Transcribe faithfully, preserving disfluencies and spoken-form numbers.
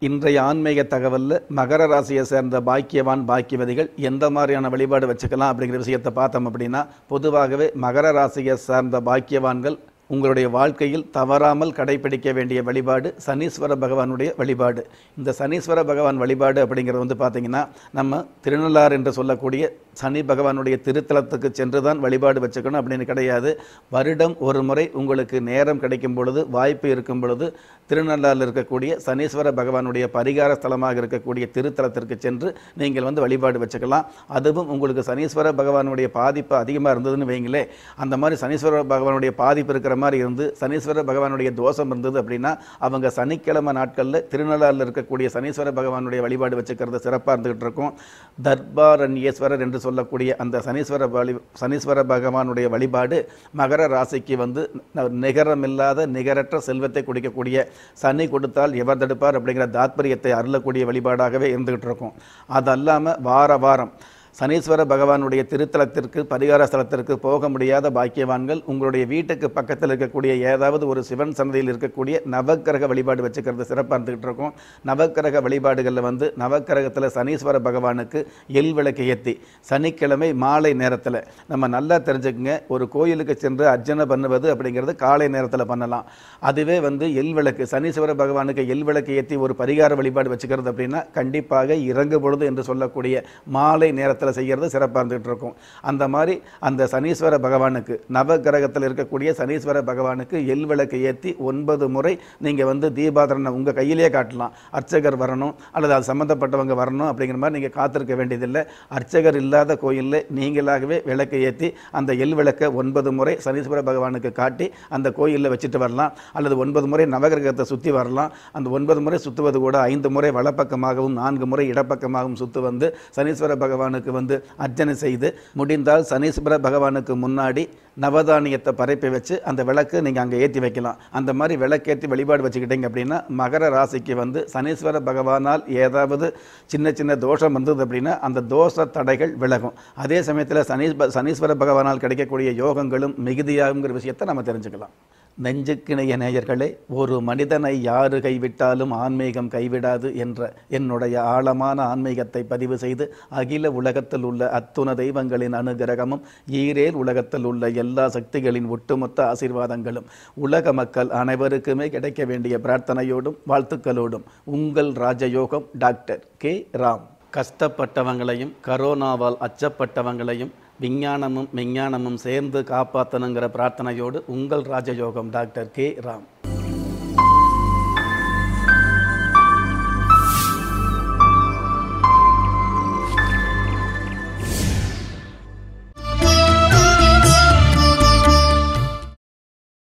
இன்றைய ஆன்மீக தகவல்ல மகர ராசியை சேர்ந்த பாக்கியவான் பாக்கியவதிகள் எந்த மாதிரியான வழிபாடு வச்சுக்கலாம் அப்படிங்கிற விஷயத்தை பார்த்தோம் அப்படின்னா, பொதுவாகவே மகர ராசியை சார்ந்த பாக்கியவான்கள் உங்களுடைய வாழ்க்கையில் தவறாமல் கடைபிடிக்க வேண்டிய வழிபாடு சனீஸ்வர பகவானுடைய வழிபாடு. இந்த சனீஸ்வர பகவான் வழிபாடு அப்படிங்கிறது வந்து பார்த்தீங்கன்னா, நம்ம திருநள்ளாறு என்று சொல்லக்கூடிய சனி பகவானுடைய திருத்தலத்துக்கு சென்று தான் வழிபாடு வச்சுக்கணும் அப்படின்னு கிடையாது. வருடம் ஒரு முறை உங்களுக்கு நேரம் கிடைக்கும் பொழுது, வாய்ப்பு இருக்கும் பொழுது திருநள்ளாறில் இருக்கக்கூடிய சனீஸ்வர பகவானுடைய பரிகார ஸ்தலமாக இருக்கக்கூடிய திருத்தலத்திற்கு சென்று நீங்கள் வந்து வழிபாடு வச்சுக்கலாம். அதுவும் உங்களுக்கு சனீஸ்வர பகவானுடைய பாதிப்பு அதிகமாக இருந்ததுன்னு வைங்களே, அந்த மாதிரி சனீஸ்வர பகவானுடைய பாதிப்பு இருக்கிற மாதிரி இருந்து சனீஸ்வர பகவானுடைய தோஷம் இருந்தது அப்படின்னா, அவங்க சனிக்கிழமை நாட்களில் திருநள்ளாறில் இருக்கக்கூடிய சனீஸ்வர பகவானுடைய வழிபாடு வச்சுக்கிறது சிறப்பாக இருந்துகிட்டு இருக்கும். தர்பாரண்யேஸ்வரர் என்று சொல்லக்கூடிய அந்த சனீஸ்வர வழி சனீஸ்வர பகவானுடைய வழிபாடு மகர ராசிக்கு வந்து நிகரமில்லாத நிகரற்ற செல்வத்தை கொடுக்கக்கூடிய, சனி கொடுத்தால் எவர் தடுப்பார் அப்படிங்கிற தாத்பரியத்தை அருளக்கூடிய வழிபாடாகவே இருந்துகிட்டு இருக்கும். அது அல்லாமல் வார வாரம் சனீஸ்வர பகவானுடைய திருத்தலத்திற்கு பரிகார ஸ்தலத்திற்கு போக முடியாத பாக்கியவான்கள் உங்களுடைய வீட்டுக்கு பக்கத்தில் இருக்கக்கூடிய ஏதாவது ஒரு சிவன் சன்னதியில் இருக்கக்கூடிய நவக்கிரக வழிபாடு வச்சுக்கிறது சிறப்பாக இருந்துகிட்டு இருக்கும். நவக்கிரக வழிபாடுகளில் வந்து நவக்கிரகத்தில் சனீஸ்வர பகவானுக்கு எல் விளக்கு ஏற்றி சனிக்கிழமை மாலை நேரத்தில் நம்ம நல்லா தெரிஞ்சுக்குங்க, ஒரு கோயிலுக்கு சென்று அர்ச்சனை பண்ணுவது அப்படிங்கிறது காலை நேரத்தில் பண்ணலாம். அதுவே வந்து எல் விளக்கு சனீஸ்வர பகவானுக்கு எல் விளக்கு ஏற்றி ஒரு பரிகார வழிபாடு வச்சுக்கிறது அப்படின்னா கண்டிப்பாக இறங்கு பொழுது என்று சொல்லக்கூடிய மாலை நேரத்தில் செய்கிறது சிறப்பாக இருந்துகிட்டு இருக்கும். அந்த மாதிரி அந்த சனீஸ்வர பகவானுக்கு நவகிரகத்தில் இருக்கக்கூடிய சனீஸ்வர பகவானுக்கு எல் விளக்கு ஏற்றி ஒன்பது முறை நீங்கள் வந்து தீபாதரனை உங்கள் கையிலேயே காட்டலாம். அர்ச்சகர் வரணும் அல்லது அது சம்மந்தப்பட்டவங்க வரணும் அப்படிங்கிற மாதிரி நீங்கள் காத்திருக்க வேண்டியதில்லை. அர்ச்சகர் இல்லாத கோயிலில் நீங்களாகவே விளக்கு ஏற்றி அந்த எல் விளக்கை ஒன்பது முறை சனீஸ்வர பகவானுக்கு காட்டி அந்த கோயிலில் வச்சுட்டு வரலாம். அல்லது ஒன்பது முறை நவகிரகத்தை சுற்றி வரலாம். அந்த ஒன்பது முறை சுற்றுவது கூட ஐந்து முறை வலப்பக்கமாகவும் நான்கு முறை இடப்பக்கமாகவும் சுற்று வந்து சனீஸ்வர பகவானுக்கு வந்து அர்ச்சனை செய்து முடிந்தால் சனீஸ்வர பகவானுக்கு முன்னாடி நவதானியத்தை பரப்பி வச்சு அந்த விளக்கு நீங்கள் அங்கே ஏற்றி வைக்கலாம். அந்த மாதிரி விளக்கேற்றி வழிபாடு வச்சுக்கிட்டீங்க அப்படின்னா மகர ராசிக்கு வந்து சனீஸ்வர பகவானால் ஏதாவது சின்ன சின்ன தோஷம் வந்தது அப்படின்னா அந்த தோஷ தடைகள் விலகும். அதே சமயத்தில் சனீ சனீஸ்வர பகவானால் கிடைக்கக்கூடிய யோகங்களும் மிகுதியாகுங்கிற விஷயத்தை நம்ம தெரிஞ்சுக்கலாம். நெஞ்சுக்கிணைய நேயர்களே, ஒரு மனிதனை யாரு கைவிட்டாலும் ஆன்மீகம் கைவிடாது என்ற என்னுடைய ஆழமான ஆன்மீகத்தை பதிவு செய்து அகில உலகத்தில் உள்ள அத்துண தெய்வங்களின் அனுகிரகமும் ஈரேல் உலகத்தில் உள்ள எல்லா சக்திகளின் ஒட்டுமொத்த ஆசீர்வாதங்களும் உலக மக்கள் அனைவருக்குமே கிடைக்க வேண்டிய பிரார்த்தனையோடும் வாழ்த்துக்களோடும் உங்கள் ராஜயோகம் டாக்டர் கே ராம். கஷ்டப்பட்டவங்களையும் கரோனாவால் அச்சப்பட்டவங்களையும் விஞ்ஞானமும் விஞ்ஞானமும் சேர்ந்து காப்பாற்றணுங்கிற பிரார்த்தனையோடு உங்கள் ராஜயோகம் டாக்டர் கே ராம்.